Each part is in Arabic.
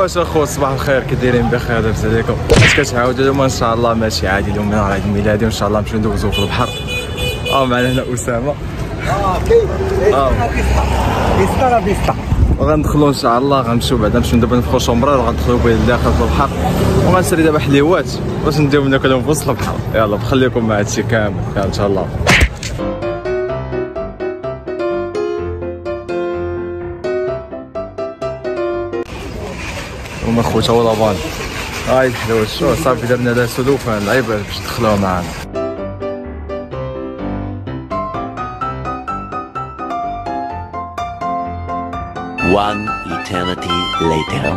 واش اخو صباح الخير، كي دايرين بخير؟ لاباس عليكم؟ اش كتعاودوا اليوم؟ ان شاء الله ماشي عادي، اليوم نهار عيد ميلادي وان شاء الله نمشيو ندوزو في البحر. معنا هنا اسامه. كاين فيستا وغندخلوا ان شاء الله، غنمشيو بعدا نمشيو دابا نفخو شومبرا وغندخلوا بين الداخل في البحر، وغنشري دابا حليوات باش نديهم ناكلهم في وسط البحر. يلا بخليكم مع هادشي كامل ان شاء الله. هما خوتا ولا بان هاي الحلاوه، شو صافي درنا لها سلوفان لعيبه باش تدخلوها معانا. One eternity later.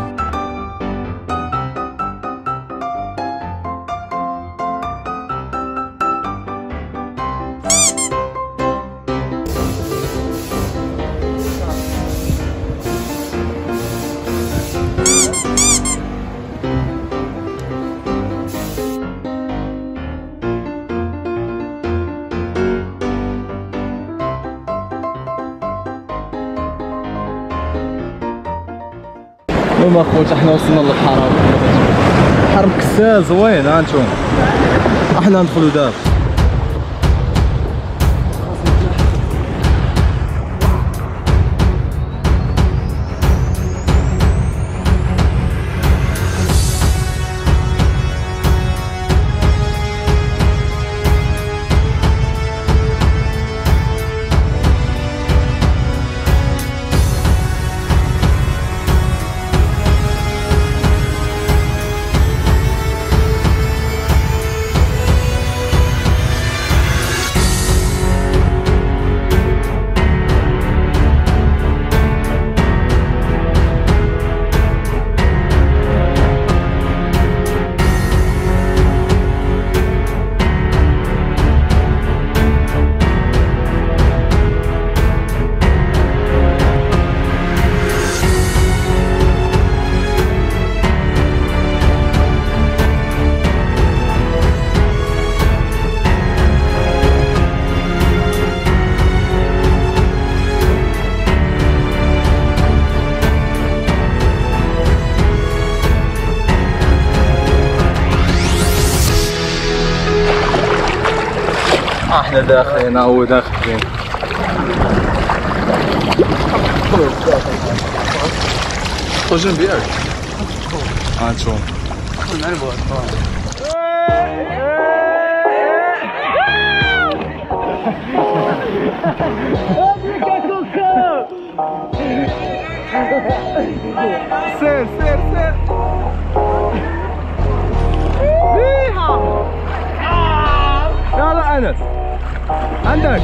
المهم اخوتي حنا وصلنا للبحر، البحر مكسال زوين. ها نتوما احنا ندخلو دابا. احنا داخلين، هو داخلين. خو جنبي ياك. نشوف سير سير سير. يلا انس عندك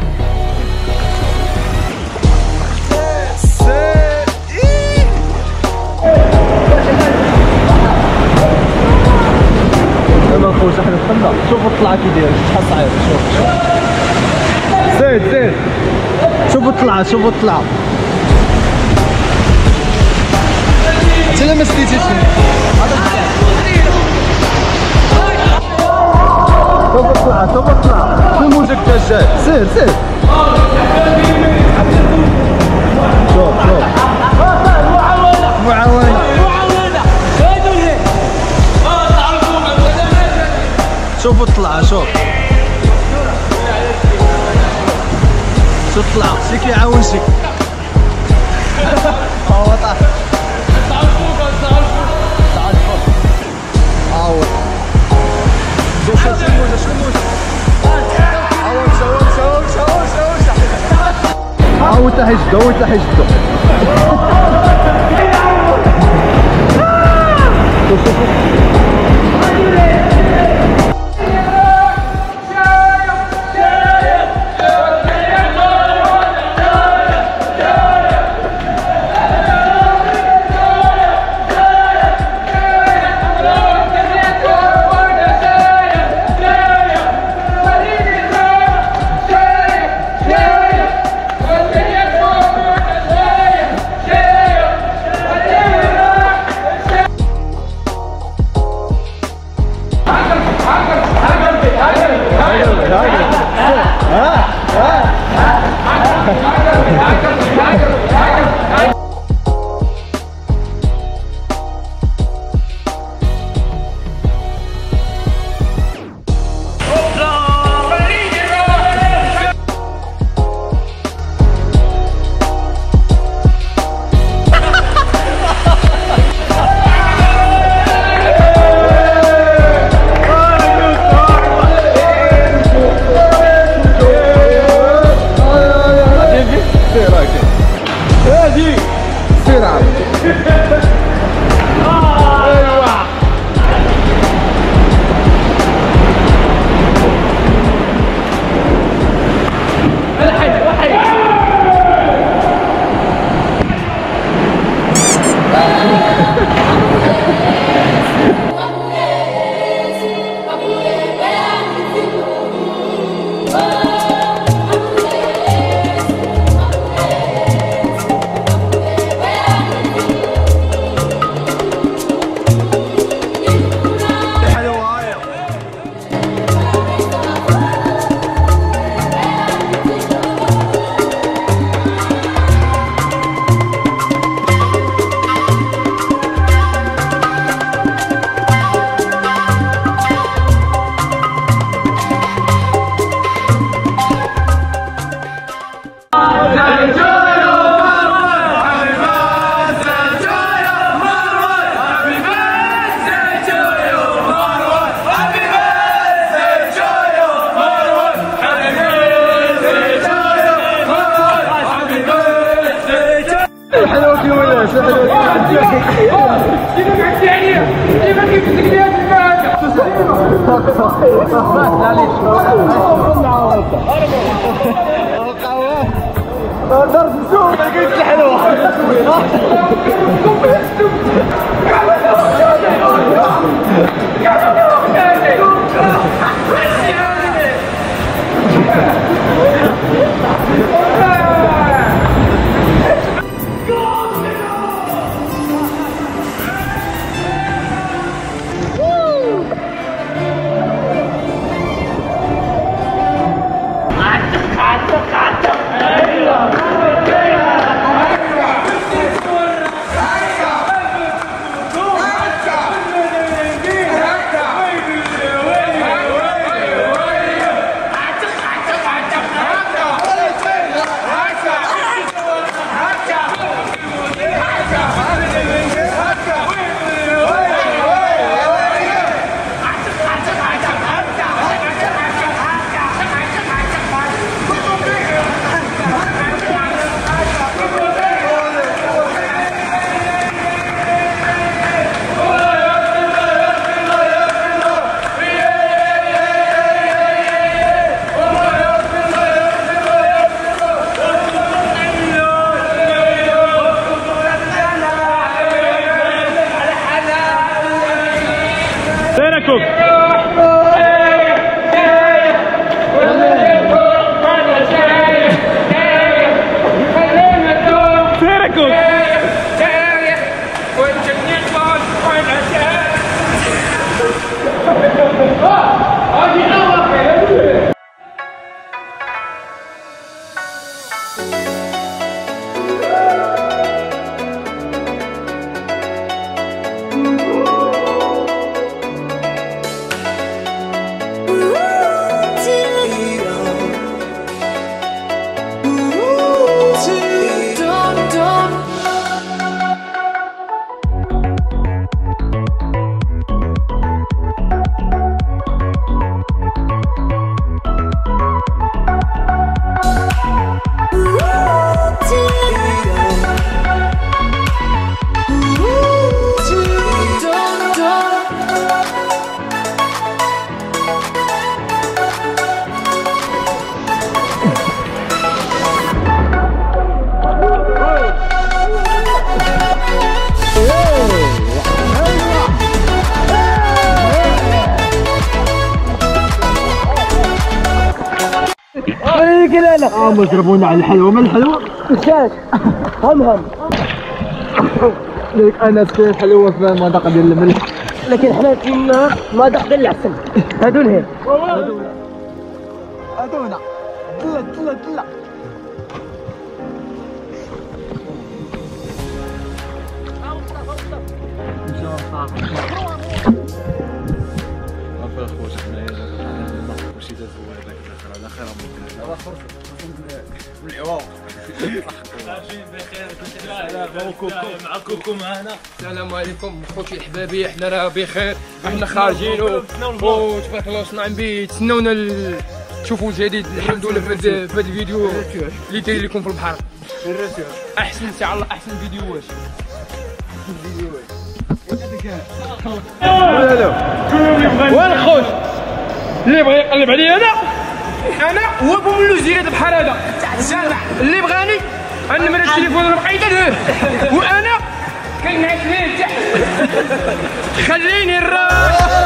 يلا خوش احنا دخلنا. شوف الطلعه كي داير، شحال صعيب. شوف زيد زيد، شوف الطلعه شوف الطلعه. انت لا ما سديتيش شوف الطلعه شوف الطلعه. في موجك تا جاي. سير سير. شوف شوف معاونة شوف الطلعه. شوف شوف الطلعه شي كيعاون شي. هو طاح. تعال فوق عاود. شوف شوف الموجه شوف الموجه. عاود شوف شوف شوف شوف. عاود تا حيشدو عاود تا حيشدو. شوف شوف درس نشوف ما لقيتش الحلوة. هم يضربونا على الحلوة، ما الحلوة؟ وشاك هم لك انا سكين حلوة في المنطقة ديال الملح، لكن حنا كنا مذاق ديال العسل. هادو لهيه هادونا تلا السلام عليكم خوتي الحبابي، حنا راه بخير، احنا خارجين وتبارك الله صنع بيه. تسناونا تشوفوا الجديد الحمد لله في هذا الفيديو اللي داير لكم في البحر. احسن ان شاء الله احسن فيديوهات. وين خوت اللي بغى يقلب عليا انا هو بوملوزيرات بحال هذا اللي بغاني نمر التليفون مقيده له وانا كنعس ليه تحت. خليني الراس